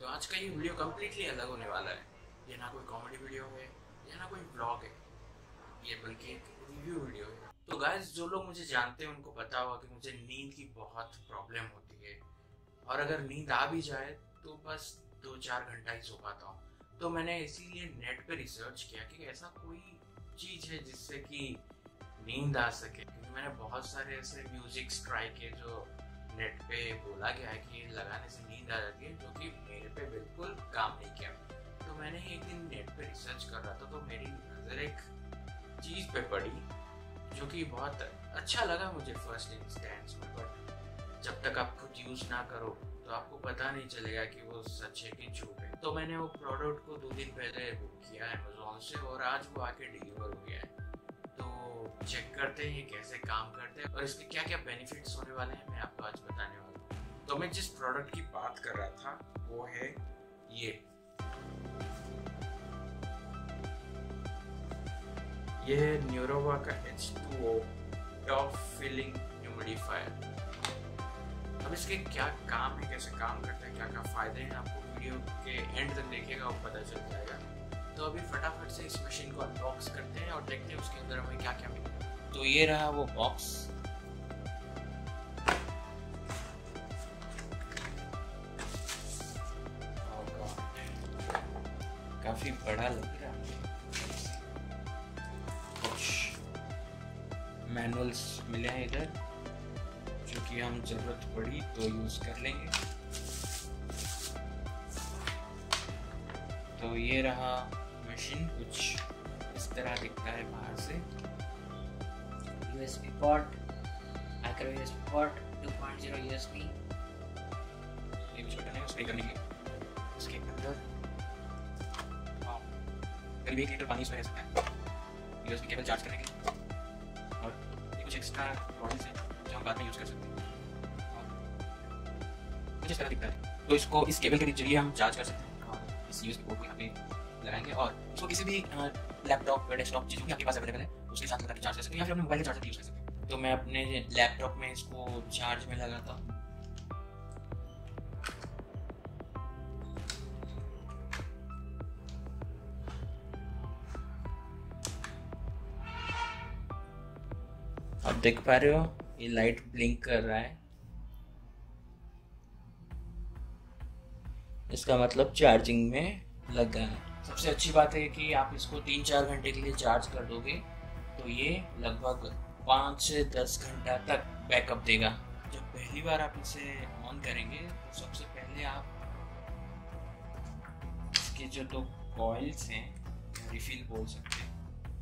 तो आज का ये वीडियो कम्प्लीटली अलग होने वाला है। ये ना कोई कॉमेडी वीडियो है, ये ना कोई ब्लॉग है, ये बल्कि एक रिव्यू वीडियो है। तो गाइस, जो लोग मुझे जानते हैं उनको पता होगा कि मुझे नींद की बहुत प्रॉब्लम होती है, और अगर नींद आ भी जाए तो बस 2-4 घंटा ही सो पाता हूँ। तो मैंने इसीलिए नेट पे रिसर्च किया कि ऐसा कोई चीज़ है जिससे कि नींद आ सके, क्योंकि मैंने बहुत सारे ऐसे म्यूजिक्स ट्राई किए जो नेट पे बोला गया है कि लगाने से नींद आ जाती है, जो कि मेरे पे बिल्कुल काम नहीं किया। तो मैंने एक दिन नेट पे रिसर्च कर रहा था तो मेरी नज़र एक चीज़ पे पड़ी जो कि बहुत अच्छा लगा मुझे फर्स्ट इंस्टेंस में, बट जब तक आप खुद यूज़ ना करो तो आपको पता नहीं चलेगा कि वो सच है कि झूठ है। तो मैंने वो प्रोडक्ट को 2 दिन पहले बुक किया अमेज़ॉन से और आज वो आके डिलीवर हो गया है। तो चेक करते हैं ये कैसे काम करते हैं और इसके क्या क्या बेनिफिट्स होने वाले हैं, मैं आपको आज बताने वाला हूँ। तो मैं जिस प्रोडक्ट की बात कर रहा था वो है ये है न्यूरोवा का H2O टॉप फिलिंग ह्यूमिडिफायर। अब इसके क्या काम है, कैसे काम करता है, क्या क्या फायदे हैं, आपको वीडियो के एंड तक देखिएगा और पता चल जाएगा। तो अभी फटाफट से इस मशीन को अनबॉक्स करते हैं और देखते हैं उसके अंदर हमें क्या क्या मिला। तो ये रहा वो बॉक्स। काफी बड़ा लग रहा है। कुछ मैनुअल्स मिले हैं इधर जो कि हम जरूरत पड़ी तो यूज कर लेंगे। तो ये रहा मशीन, कुछ इस तरह दिखता है बाहर से। USB port, micro USB port, 2.0 USB। ये भी छोटा नहीं, उसको करने के लिए इसके अंदर करीब 1 लीटर पानी इसमें रह सकता है USB केबल चार्ज करने के लिए, और ये कुछ एक्स्ट्रा बॉटल्स हैं जो हम बाद में यूज कर सकते हैं। और कुछ इस तरह दिखता है। तो इसको इस केबल के जरिए हम चार्ज कर सकते हैं और इस USB पोर्ट को यहाँ पे लगाएंगे और इसको किसी भी लैपटॉप या डेस्कटॉप चीज़ भी आपके पास अवेलेबल है उसके साथ लगा के चार्ज कर सकते हैं, या फिर अपने मोबाइल के चार्जर यूज कर सकते हैं। तो मैं अपने लैपटॉप में इसको चार्ज में लगाता हूँ। आप देख पा रहे हो ये लाइट ब्लिंक कर रहा है, इसका मतलब चार्जिंग में लग गया है। सबसे अच्छी बात है कि आप इसको 3-4 घंटे के लिए चार्ज कर दोगे तो ये लगभग 5 से 10 घंटा तक बैकअप देगा। जब पहली बार आप इसे ऑन करेंगे तो सबसे पहले आप इसके जो 2 कॉइल्स हैं, रिफिल बोल सकते हैं,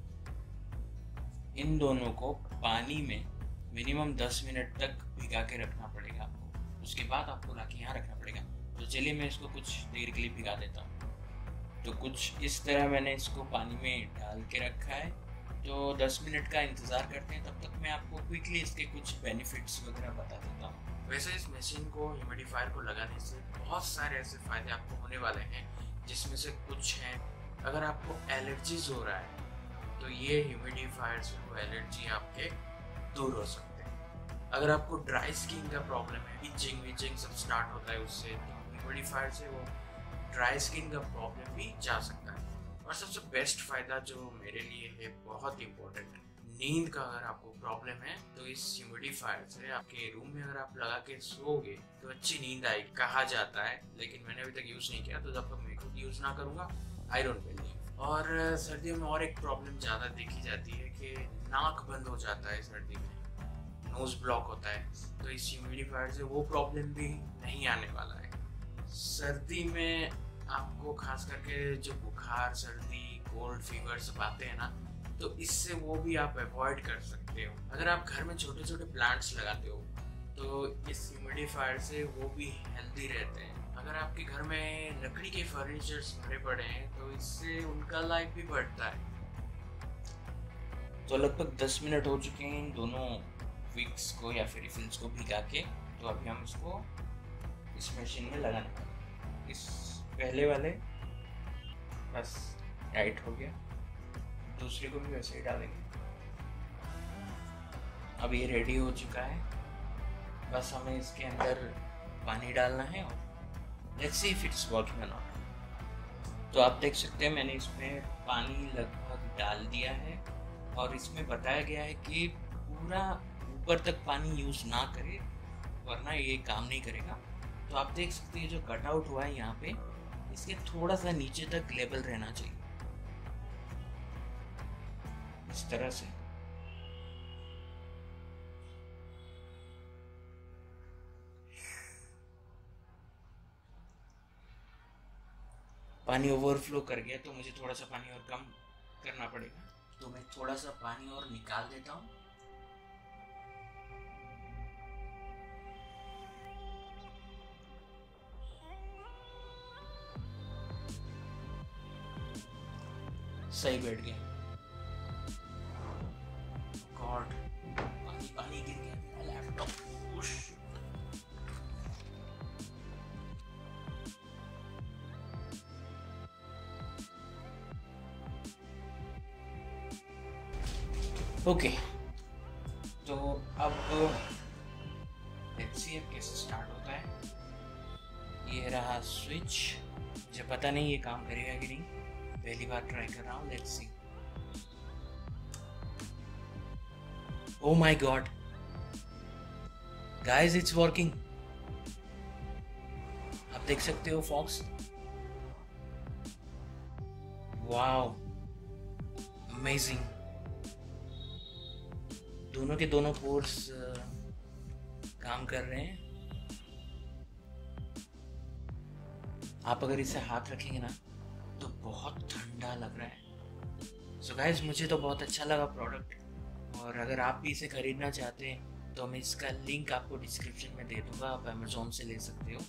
इन दोनों को पानी में मिनिमम 10 मिनट तक भिगा के रखना पड़ेगा आपको। उसके बाद आपको लाके यहाँ रखना पड़ेगा। तो चलिए मैं इसको कुछ देर के लिए भिगा देता हूँ। तो कुछ इस तरह मैंने इसको पानी में डाल के रखा है। तो 10 मिनट का इंतज़ार करते हैं, तब तक मैं आपको क्विकली इसके कुछ बेनिफिट्स वगैरह बता देता हूँ। वैसे इस मशीन को, ह्यूमिडिफायर को लगाने से बहुत सारे ऐसे फ़ायदे आपको होने वाले हैं, जिसमें से कुछ हैं। अगर आपको एलर्जीज हो रहा है तो ये ह्यूमिडिफायर से वो एलर्जी आपके दूर हो सकते हैं। अगर आपको ड्राई स्किन का प्रॉब्लम है, इचिंग सब स्टार्ट होता है उससे, तो ह्यूमिडिफायर से वो ड्राई स्किन का प्रॉब्लम भी जा सकता है। और सबसे बेस्ट फ़ायदा जो मेरे लिए है, बहुत इम्पोर्टेंट, नींद का अगर आपको प्रॉब्लम है तो इस ह्यूमिडिफायर से आपके रूम में अगर आप लगा के सोओगे तो अच्छी नींद आएगी, कहा जाता है। लेकिन मैंने अभी तक यूज़ नहीं किया, तो जब तक मैं खुद यूज़ ना करूँगा आई डोंट बिलीव। और सर्दियों में और एक प्रॉब्लम ज़्यादा देखी जाती है कि नाक बंद हो जाता है सर्दी में, नोज़ ब्लॉक होता है। तो इस ह्यूमिडिफायर से वो प्रॉब्लम भी नहीं आने वाला है। सर्दी में आपको खास करके जो बुखार, सर्दी, कोल्ड फीवर सब आते हैं ना, तो इससे वो भी आप अवॉइड कर सकते हो। अगर आप घर में छोटे छोटे प्लांट्स लगाते हो तो इस ह्यूमिडिफायर से वो भी हेल्दी रहते हैं। अगर आपके घर में लकड़ी के फर्नीचर्स भरे पड़े हैं तो इससे उनका लाइफ भी बढ़ता है। तो लगभग 10 मिनट हो चुके हैं इन दोनों विक्स को या फिर रिफिल्स को भिगा के। तो अभी हम इसको इस मशीन में लगाना। इस पहले वाले बस टाइट हो गया, दूसरे को भी वैसे ही डालेंगे। अब ये रेडी हो चुका है, बस हमें इसके अंदर पानी डालना है और let's see if it's working और नॉट। तो आप देख सकते हैं मैंने इसमें पानी लगभग डाल दिया है और इसमें बताया गया है कि पूरा ऊपर तक पानी यूज़ ना करें वरना ये काम नहीं करेगा। तो आप देख सकते हैं जो कट आउट हुआ है यहाँ पे, इसके थोड़ा सा नीचे तक लेवल रहना चाहिए इस तरह से। पानी ओवरफ्लो कर गया तो मुझे थोड़ा सा पानी और कम करना पड़ेगा, तो मैं थोड़ा सा पानी और निकाल देता हूँ। सही बैठ गया। गॉड, पानी पानी गिर गया मेरा लैपटॉप। ओके, तो अब लेट्स सी अब कैसे स्टार्ट होता है। ये रहा स्विच। मुझे पता नहीं ये काम करेगा कि नहीं, पहली बार ट्राई कर रहा हूँ। Let's see. Oh my god guys, it's working. आप देख सकते हो फॉक्स। Wow, amazing. दोनों के दोनों पोर्स काम कर रहे हैं। आप अगर इसे हाथ रखेंगे ना तो बहुत ठंडा लग रहा है। सो गाइस, मुझे तो बहुत अच्छा लगा प्रोडक्ट, और अगर आप भी इसे खरीदना चाहते हैं तो मैं इसका लिंक आपको डिस्क्रिप्शन में दे दूंगा, आप अमेज़ॉन से ले सकते हो।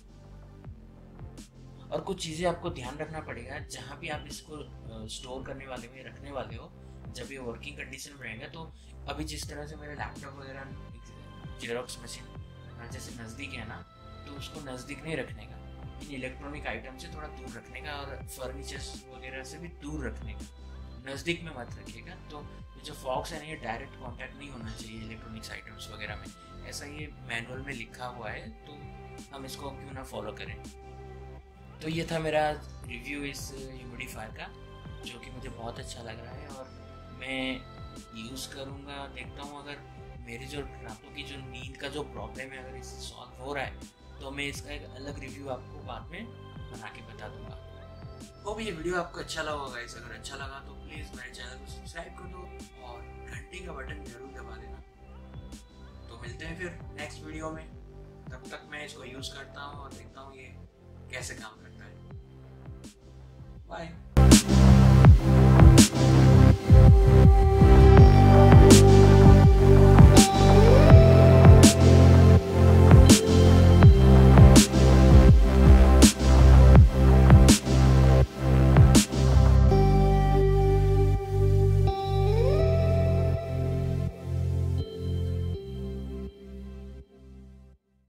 और कुछ चीज़ें आपको ध्यान रखना पड़ेगा जहाँ भी आप इसको स्टोर करने वाले हो, रखने वाले हो, जब ये वर्किंग कंडीशन में रहेगा। तो अभी जिस तरह से मेरा लैपटॉप वगैरह जेरोक्स मशीन जैसे नज़दीक है ना, तो उसको नज़दीक नहीं रखने का, इन इलेक्ट्रॉनिक आइटम से थोड़ा दूर रखने का, और फर्नीचर्स वगैरह से भी दूर रखने का, नज़दीक में मत रखिएगा। तो ये जो फॉक्स है ना, ये डायरेक्ट कांटेक्ट नहीं होना चाहिए इलेक्ट्रॉनिक्स आइटम्स वगैरह में, ऐसा ये मैनुअल में लिखा हुआ है, तो हम इसको क्यों ना फॉलो करें। तो ये था मेरा रिव्यू इस ह्यूमिडिफायर का, जो कि मुझे बहुत अच्छा लग रहा है और मैं यूज़ करूँगा। देखता हूँ अगर मेरी जो रातों की जो नींद का जो प्रॉब्लम है अगर इससे सॉल्व हो रहा है तो मैं इसका एक अलग रिव्यू आपको बाद में बना के बता दूंगा। होप ये वीडियो आपको अच्छा लगा होगा। इस अगर अच्छा लगा तो प्लीज़ मेरे चैनल को सब्सक्राइब कर दो और घंटी का बटन जरूर दबा देना। तो मिलते हैं फिर नेक्स्ट वीडियो में। तब तक मैं इसको यूज़ करता हूँ और देखता हूँ ये कैसे काम करता है। बाय।